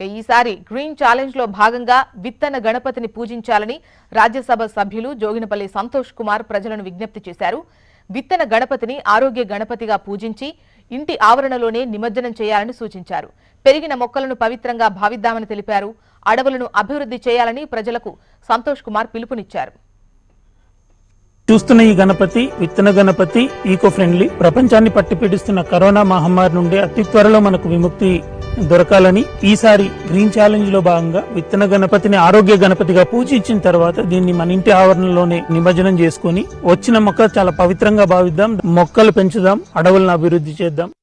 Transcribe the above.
ఈసారి green challenge లో భాగంగా విత్తన గణపతిని పూజించాలని రాజ్యసభ సభ్యులు జోగినపల్లి సంతోష్ కుమార్ ప్రజలను విజ్ఞప్తి చేశారు. విత్తన గణపతిని ఆరోగ్య గణపతిగా పూజించి ఇంటి ఆవరణలోనే నిమజ్జనం చేయాలని సూచించారు. పెరిగిన మొక్కలను పవిత్రంగా భావిద్దామని తెలిపారు. అడవులను అభివృద్ధి చేయాలని ప్రజలకు సంతోష్ కుమార్ పిలుపునిచ్చారు. చూస్తున్న ఈ గణపతి విత్తన గణపతి ఈకో ఫ్రెండ్లీ. ప్రపంచాన్ని పట్టిపీడిస్తున్న కరోనా మహమ్మారి నుండి అతి త్వరలో మనకు విముక్తి దొరకాలని ఈసారి గ్రీన్ ఛాలెంజ్ లో భాగంగా విత్తన గణపతిని ఆరోగ్య గణపతిగా పూజించిన తర్వాత దీన్ని మన ఇంటి ఆవరణలోనే నిమజ్జనం చేసుకుని వచ్చిన మొక్క చాలా పవిత్రంగా భావిద్దాం, మొక్కలు పెంచుదాం, అడవులను అభివృద్ధి చేద్దాం.